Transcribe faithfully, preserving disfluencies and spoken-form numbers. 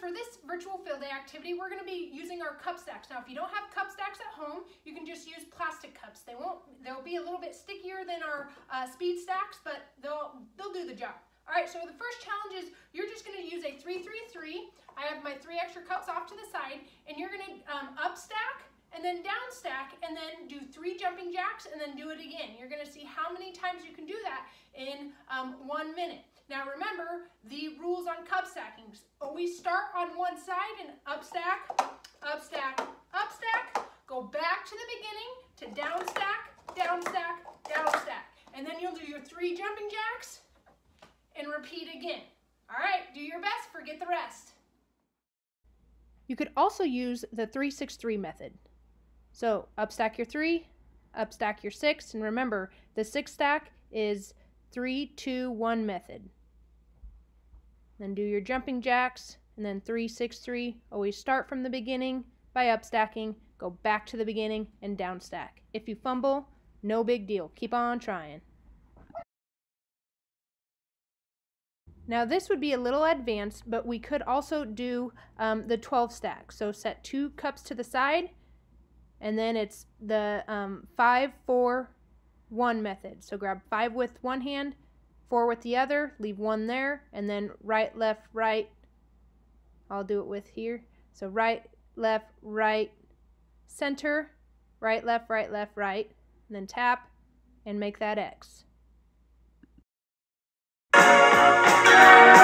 for this virtual field day activity, we're going to be using our cup stacks. Now, if you don't have cup stacks at home, you can just use plastic cups. They won't, they'll be a little bit stickier than our uh, speed stacks, but they'll, they'll do the job. All right, so the first challenge is you're just going to use a three three three. I have my three extra cups off to the side, and you're going to um, up stack and then down stack, and then do three jumping jacks, and then do it again. You're going to see how many times you can do that in um, one minute. Now remember the rules on cup stacking. Always start on one side and up stack, up stack, up stack. Go back to the beginning to down stack, down stack, down stack. And then you'll do your three jumping jacks and repeat again. All right, do your best, forget the rest. You could also use the three six three method. So up stack your three, up stack your six, and remember the six stack is three two one method. Then do your jumping jacks, and then three six three. Always start from the beginning by up stacking, go back to the beginning and down stack. If you fumble, no big deal. Keep on trying. Now this would be a little advanced, but we could also do um, the twelve stack. So set two cups to the side, and then it's the um, five four one method. So grab five with one hand, four with the other, leave one there, and then right, left, right. I'll do it with here. So right, left, right, center, right, left, right, left, right, and then tap and make that X.